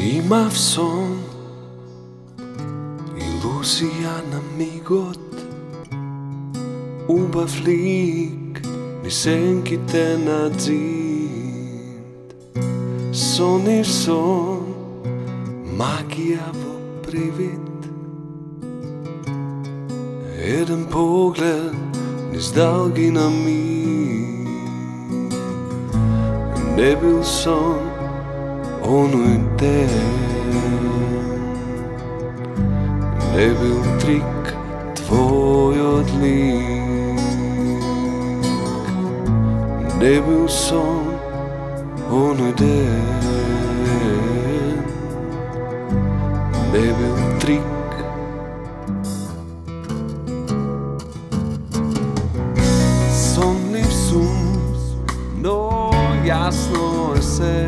Имав сон, илузија на мигот, убав лик низ сенките на зид. Сонив сон, магија во привид, еден поглед низ далгина ми. Не бил сон оној ден, не бил трик твојот лик, не бил сон оној ден, не бил трик. Сонлив сум, но јасно е се.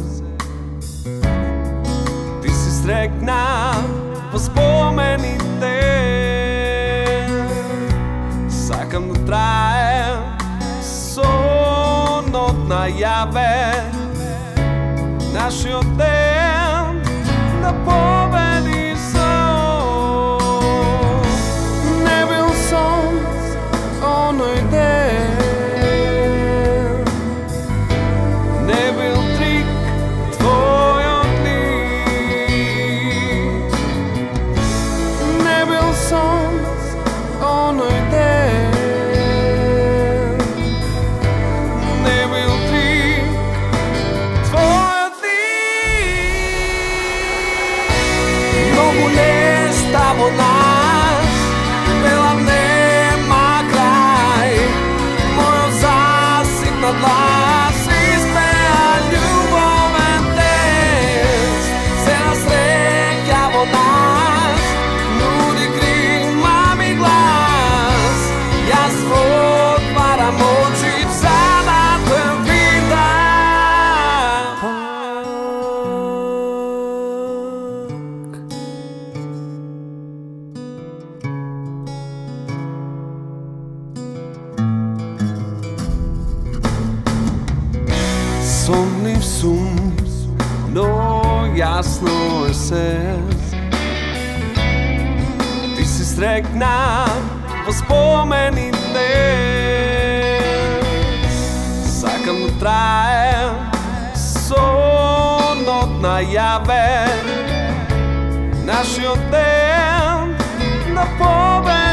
Ти си срекна во спомените. Сакам да трае сонот најаве, нашиот ден да победи сон. Не бил сон оној ден, не бил трик твојот лик, не бил сон оној ден, не бил трик твојот лик. Многу нешта во нас, велам нема крај, мојот заситнат глас испеа љубовен тест. Се насреќа во нас, нуди грима ми глас. Јас отварам очи за да те видам пак. Сонлив сум, но јасно е се. Ти си срекна во спомените. Сакам да трае сонот најаве, нашиот ден да победи